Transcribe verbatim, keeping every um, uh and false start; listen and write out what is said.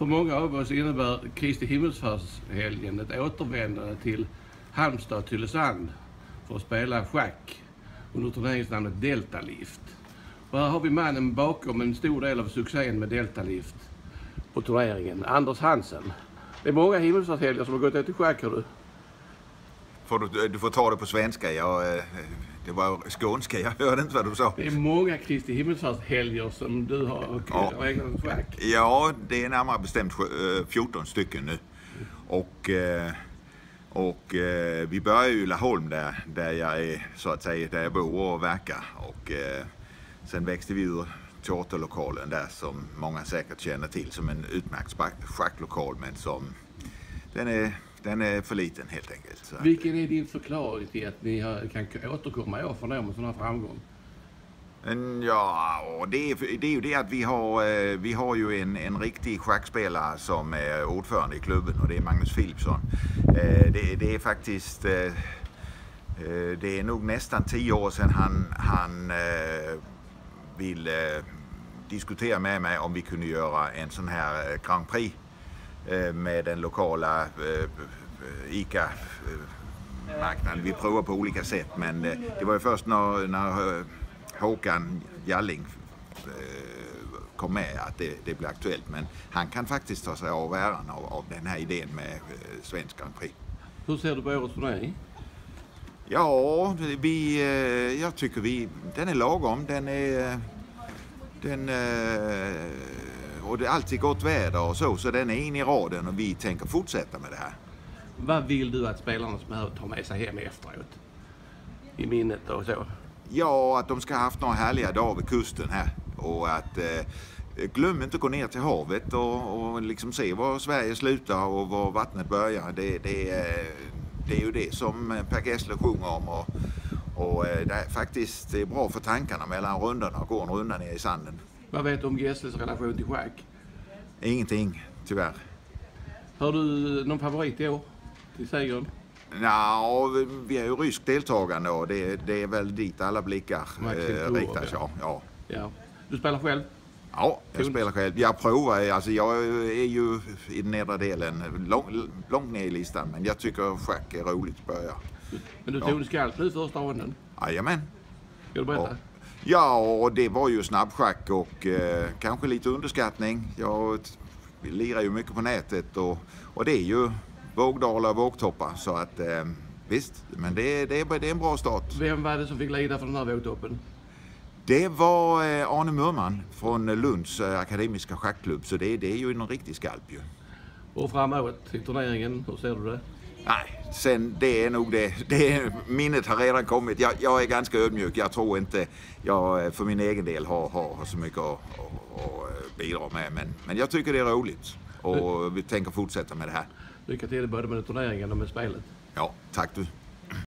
För många av oss innebär Kristi himmelsfärdshelgen ett återvändande till Halmstad och Tylösand för att spela schack under turneringsnamnet Deltalift. Och här har vi mannen bakom en stor del av succén med Deltalift på turneringen, Anders Hansen. Det är många himmelsfärdshelger som har gått ut i schack, hör du. Får du, du får ta det på svenska. Jag, det var skånska, jag hörde inte vad du sa. Det är många Kristi himmelsfärdshelger som du har ja. räknat schack. Ja, det är närmare bestämt fjorton stycken nu. Och, och vi börjar ju i Laholm där, där jag är, så att säga, där jag bor och verkar. Och sen växte vi ur teaterlokalen där som många säkert känner till som en utmärkt schacklokal, men som den är, den är för liten helt enkelt. Så. Vilken är din förklaring till att ni kan återkomma år från år med sån här framgång? Ja, det är, det är ju det att vi har, vi har ju en, en riktig schackspelare som är ordförande i klubben, och det är Magnus Philipsson. Det, det är faktiskt, det är nog nästan tio år sedan han, han ville diskutera med mig om vi kunde göra en sån här Grand Prix med den lokala ICA-marknaden. Vi provar på olika sätt, men det var ju först när, när Håkan Jalling kom med att det, det blev aktuellt. Men han kan faktiskt ta sig av äran av, av den här idén med svensk Grand Prix. Hur ser du på årets turnering? Ja, vi, jag tycker vi, den är lagom. Den är, den, och det är alltid gott väder och så, så den är in i raden och vi tänker fortsätta med det här. Vad vill du att spelarna som behöver ta med sig hem efteråt? I minnet och så? Ja, att de ska ha haft några härliga dagar vid kusten här. Och att eh, glöm inte att gå ner till havet och, och liksom se var Sverige slutar och var vattnet börjar. Det, det, det är ju det som Per Gessle sjunger om. Och, och det är faktiskt det är bra för tankarna mellan rundorna och gå en runda ner i sanden. Vad vet du om Gessles relation till schack? Ingenting, tyvärr. Har du någon favorit i år till segern? Ja, vi är ju rysk deltagande och det, det är väl dit alla blickar eh, riktar sig. Ja. Ja. Du spelar själv? Ja, jag spelar själv. Jag provar, alltså jag är ju i den nedre delen, lång, långt ner i listan, men jag tycker schack är roligt att börja. Men du tog en skall nu första ronden? Jajamän. Ska du berätta? Och, ja, och det var ju snabbschack och eh, kanske lite underskattning. Jag lirar ju mycket på nätet och, och det är ju vågdalar och vågtoppar, så att eh, visst, men det, det, det är en bra start. Vem var det som fick lida för den här vågtoppen? Det var eh, Arne Murman från Lunds eh, akademiska schackklubb, så det, det är ju en riktig skalp ju. Och framåt till turneringen, hur ser du det? Nej, sen det är nog det, det minnet har redan kommit. Jag, jag är ganska ödmjuk, jag tror inte jag för min egen del har, har, har så mycket att, att, att bidra med, men, men jag tycker det är roligt och vi tänker fortsätta med det här. Lycka till både med turneringen och med spelet. Ja, tack du.